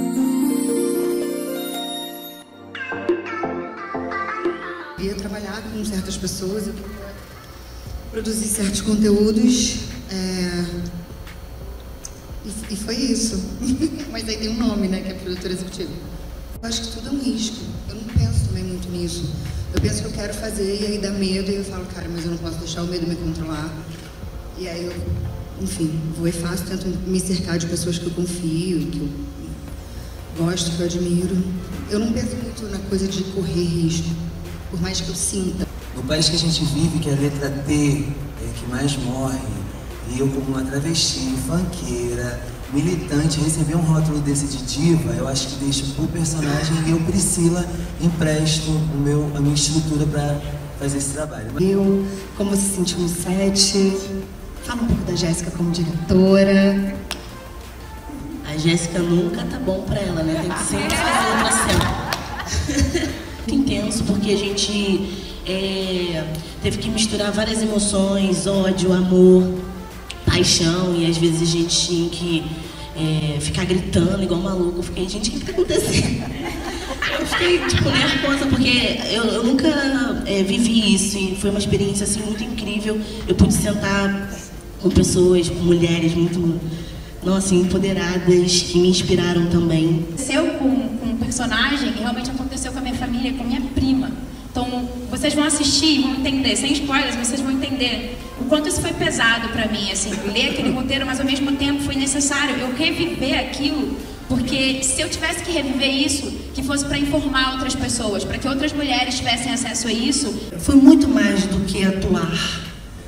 Eu ia trabalhar com certas pessoas, eu queria produzir certos conteúdos, e foi isso. Mas aí tem um nome, né, que é produtora executiva. Eu acho que tudo é um risco, eu não penso também muito nisso. Eu penso que eu quero fazer e aí dá medo, e eu falo, cara, mas eu não posso deixar o medo me controlar. E aí eu, enfim, vou e faço, tento me cercar de pessoas que eu confio, que eu gosto, que eu admiro. Eu não penso muito na coisa de correr risco, por mais que eu sinta. No país que a gente vive, que a letra T é que mais morre, e eu como uma travesti, funkeira, militante, receber um rótulo desse de diva, eu acho que deixa pro personagem e eu, Priscila, empresto a minha estrutura para fazer esse trabalho. Eu, como se sentiu no set, fala um pouco da Jéssica como diretora. A Jéssica nunca tá bom pra ela, né? Tem que sempre fazer outra cena. Muito intenso, porque a gente teve que misturar várias emoções, ódio, amor, paixão, e às vezes a gente tinha que ficar gritando igual maluco. Eu fiquei, gente, o que tá acontecendo? Eu fiquei, tipo, nervosa, porque eu nunca vivi isso, e foi uma experiência, assim, muito incrível. Eu pude sentar com pessoas, mulheres muito, nossa, empoderadas, que me inspiraram também. Aconteceu com um personagem e realmente aconteceu com a minha família, com a minha prima. Então, vocês vão assistir e vão entender, sem spoilers, vocês vão entender o quanto isso foi pesado pra mim, assim, ler aquele roteiro, mas ao mesmo tempo foi necessário eu reviver aquilo, porque se eu tivesse que reviver isso, que fosse pra informar outras pessoas, pra que outras mulheres tivessem acesso a isso. Foi muito mais do que atuar.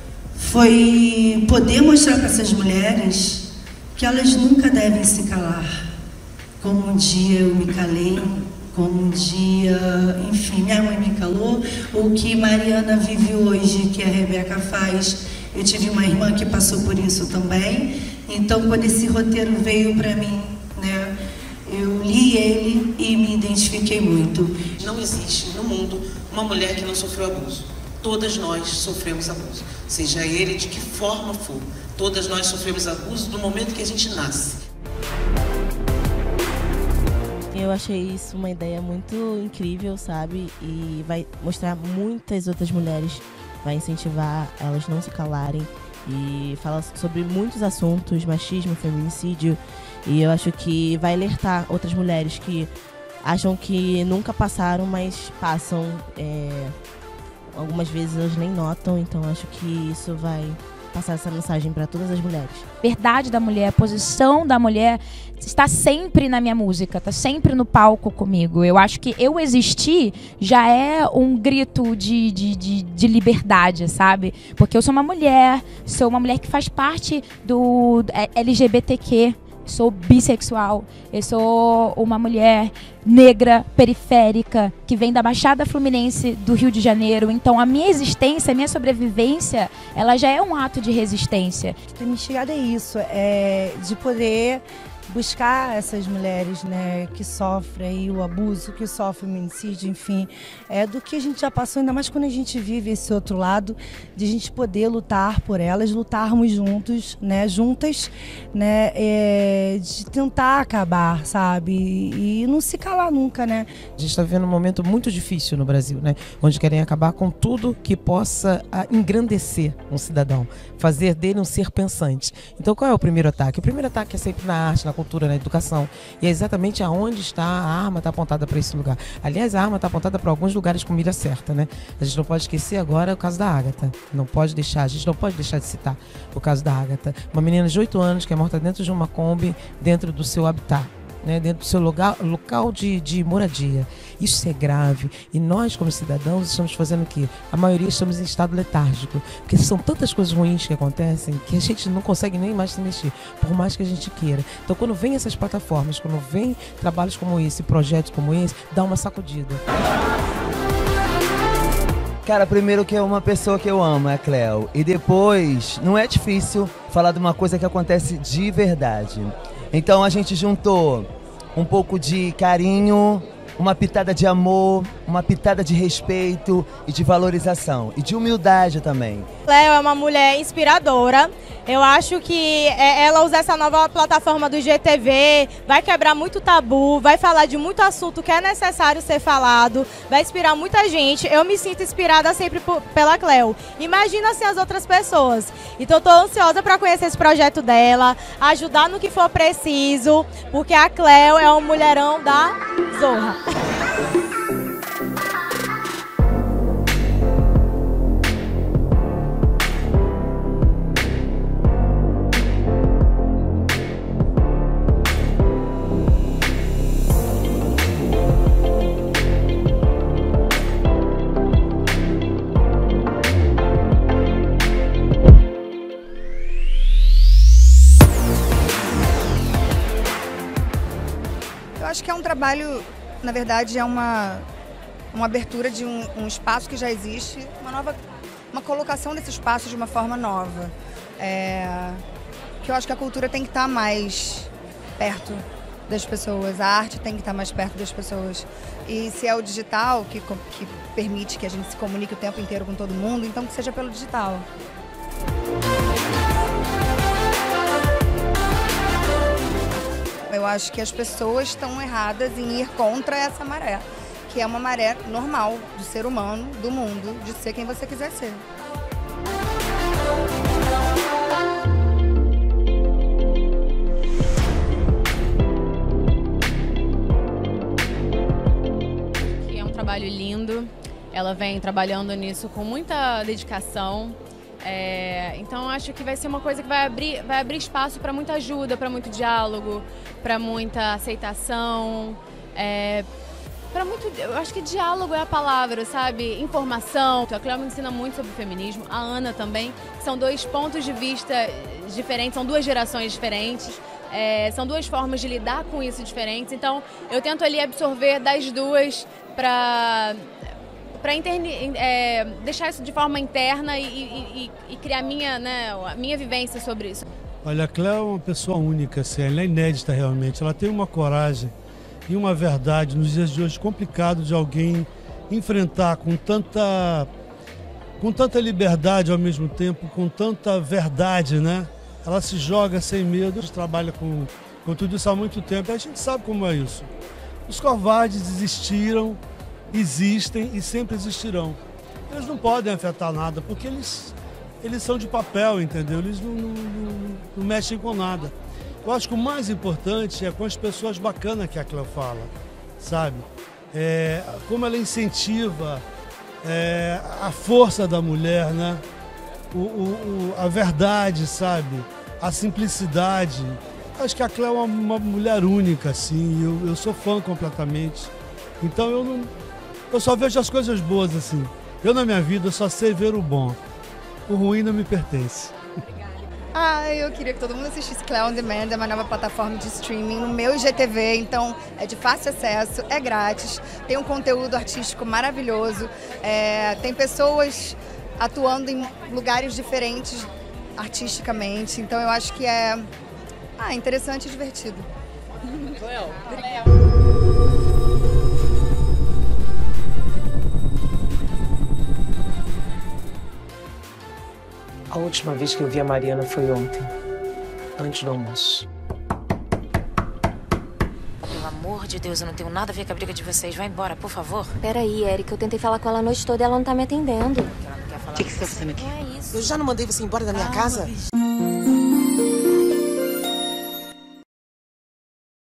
Foi poder mostrar para essas mulheres que elas nunca devem se calar. Como um dia eu me calei, como um dia, enfim, minha mãe me calou, o que Mariana vive hoje, que a Rebeca faz. Eu tive uma irmã que passou por isso também. Então, quando esse roteiro veio para mim, né, eu li ele e me identifiquei muito. Não existe no mundo uma mulher que não sofreu abuso. Todas nós sofremos abuso, seja ele de que forma for. Todas nós sofremos abuso do momento que a gente nasce. Eu achei isso uma ideia muito incrível, sabe? E vai mostrar muitas outras mulheres, vai incentivar elas não se calarem e fala sobre muitos assuntos, machismo, feminicídio. E eu acho que vai alertar outras mulheres que acham que nunca passaram, mas passam. Algumas vezes elas nem notam, então acho que isso vai passar essa mensagem para todas as mulheres. Verdade da mulher, a posição da mulher está sempre na minha música, está sempre no palco comigo. Eu acho que eu existir já é um grito de liberdade, sabe? Porque eu sou uma mulher que faz parte do LGBTQ. Sou bissexual, eu sou uma mulher negra, periférica, que vem da Baixada Fluminense do Rio de Janeiro. Então a minha existência, a minha sobrevivência, ela já é um ato de resistência. A minha chegada é isso, de poder buscar essas mulheres, né, que sofrem o abuso, que sofrem o feminicídio, enfim, do que a gente já passou, ainda mais quando a gente vive esse outro lado, de a gente poder lutar por elas, lutarmos juntos, né, juntas, né, de tentar acabar, sabe, e não se calar nunca, né. A gente está vivendo um momento muito difícil no Brasil, né, onde querem acabar com tudo que possa engrandecer um cidadão, fazer dele um ser pensante. Então qual é o primeiro ataque? O primeiro ataque é sempre na arte, na cultura, na educação. E é exatamente aonde está a arma, está apontada para esse lugar. Aliás, a arma está apontada para alguns lugares com mira certa, né? A gente não pode esquecer agora o caso da Ágata. A gente não pode deixar de citar o caso da Ágata. Uma menina de 8 anos que é morta dentro de uma Kombi, dentro do seu habitat, né, dentro do seu local de moradia. Isso é grave. E nós, como cidadãos, estamos fazendo o quê? A maioria estamos em estado letárgico. Porque são tantas coisas ruins que acontecem que a gente não consegue nem mais se mexer, por mais que a gente queira. Então, quando vem essas plataformas, quando vem trabalhos como esse, projetos como esse, dá uma sacudida. Cara, primeiro que é uma pessoa que eu amo, é a Cleo. E depois, não é difícil falar de uma coisa que acontece de verdade. Então a gente juntou um pouco de carinho uma pitada de amor, uma pitada de respeito e de valorização. E de humildade também. Cleo é uma mulher inspiradora. Eu acho que ela usar essa nova plataforma do GTV vai quebrar muito tabu, vai falar de muito assunto que é necessário ser falado, vai inspirar muita gente. Eu me sinto inspirada sempre pela Cleo. Imagina assim as outras pessoas. Então estou ansiosa para conhecer esse projeto dela, ajudar no que for preciso, porque a Cleo é um mulherão da zorra. Eu acho que é um trabalho, na verdade, é uma abertura de um espaço que já existe, uma colocação desse espaço de uma forma nova. Que eu acho que a cultura tem que estar mais perto das pessoas, a arte tem que estar mais perto das pessoas. E se é o digital que permite que a gente se comunique o tempo inteiro com todo mundo, então que seja pelo digital. Eu acho que as pessoas estão erradas em ir contra essa maré, que é uma maré normal do ser humano, do mundo, de ser quem você quiser ser. É um trabalho lindo, ela vem trabalhando nisso com muita dedicação. Então acho que vai ser uma coisa que vai abrir espaço para muita ajuda, para muito diálogo, para muita aceitação, eu acho que diálogo é a palavra, sabe? Informação. A Cleo me ensina muito sobre o feminismo, a Ana também. São dois pontos de vista diferentes, são duas gerações diferentes, são duas formas de lidar com isso diferentes. Então eu tento ali absorver das duas para deixar isso de forma interna e criar a minha vivência sobre isso. Olha, a Cleo é uma pessoa única, assim, ela é inédita realmente. Ela tem uma coragem e uma verdade nos dias de hoje complicado de alguém enfrentar com tanta liberdade ao mesmo tempo, com tanta verdade, né? Ela se joga sem medo, trabalha com tudo isso há muito tempo. E a gente sabe como é isso. Os covardes existiram, existem e sempre existirão. Eles não podem afetar nada, porque eles são de papel, entendeu? Eles não mexem com nada. Eu acho que o mais importante é com as pessoas bacanas que a Cleo fala, sabe? Como ela incentiva a força da mulher, né? A verdade, sabe? A simplicidade. Acho que a Cleo é uma mulher única, assim, eu sou fã completamente. Então eu só vejo as coisas boas, assim. Eu, na minha vida, só sei ver o bom. O ruim não me pertence. Eu queria que todo mundo assistisse Cleo On Demand, é uma nova plataforma de streaming no meu IGTV, então é de fácil acesso, é grátis, tem um conteúdo artístico maravilhoso, tem pessoas atuando em lugares diferentes artisticamente, então eu acho que é interessante e divertido. A última vez que eu vi a Mariana foi ontem, antes do almoço. Pelo amor de Deus, eu não tenho nada a ver com a briga de vocês. Vai embora, por favor. Peraí, Érica, eu tentei falar com ela a noite toda e ela não tá me atendendo. O que você tá fazendo aqui? Não é isso. Eu já não mandei você embora da minha casa?